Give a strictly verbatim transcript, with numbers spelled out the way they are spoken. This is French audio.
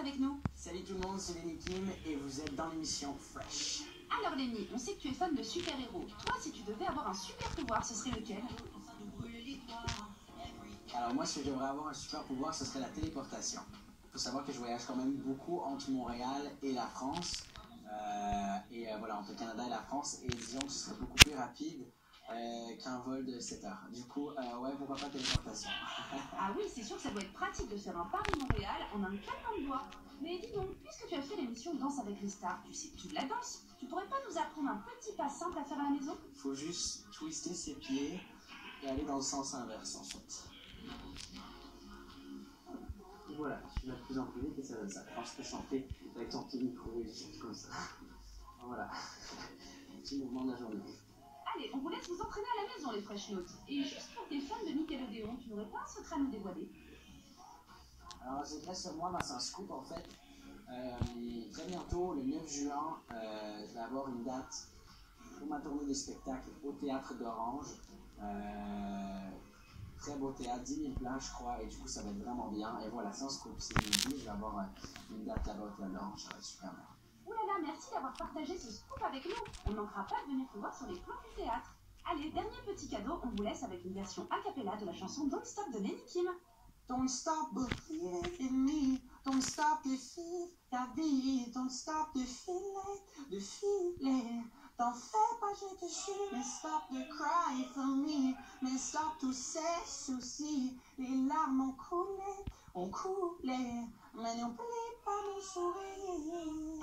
avec nous. Salut tout le monde, c'est Lenny Kim et vous êtes dans l'émission Fresh. Alors Lenny, on sait que tu es fan de super-héros. Toi, si tu devais avoir un super pouvoir, ce serait lequel? Alors moi, si je devrais avoir un super pouvoir, ce serait la téléportation. Il faut savoir que je voyage quand même beaucoup entre Montréal et la France. Euh, et euh, voilà, entre le Canada et la France. Et disons que ce serait beaucoup plus rapide euh, qu'un vol de sept heures. Du coup, euh, ouais, pourquoi pas téléportation. Ah oui, c'est sûr que ça doit être pratique de faire un Paris-Montréal en un claquement de doigts. Mais dis donc, puisque tu as fait l'émission Danse avec les stars, tu sais tout de la danse, tu pourrais pas nous apprendre un petit pas simple à faire à la maison? Il faut juste twister ses pieds et aller dans le sens inverse en fait. Voilà, tu vas de plus en plus vite et ça donne ça. Alors je peux chanter avec ton petit micro et juste comme ça. Voilà, petit mouvement de la journée. Allez, on vous laisse vous entraîner à la maison, les Fresh Notes. Et juste pour tes fans de Nickelodeon, tu n'aurais pas un secret à nous dévoiler? Alors, c'est très sur moi, bah, c'est un scoop en fait. Euh, très bientôt, le neuf juin, euh, je vais avoir une date pour ma tournée de spectacle au Théâtre d'Orange. Euh, très beau théâtre, dix mille places, je crois, et du coup, ça va être vraiment bien. Et voilà, c'est un scoop. Si je vous dis, je vais avoir euh, une date là-bas au Théâtre d'Orange, ça va être super bien. Ouh là là, merci d'avoir partagé ce scoop avec nous. On ne manquera pas de venir te voir sur les plans du théâtre. Allez, dernier petit cadeau, on vous laisse avec une version a cappella de la chanson Don't Stop de Lenny Kim. Don't stop believing in me, don't stop the feel, ta vie, don't stop the feeling, the feeling. T'en fais pas, je te jure, mais stop the cry for me, mais stop tous ces soucis. Les larmes ont coulé, ont coulé, mais n'oublie pas mon sourire.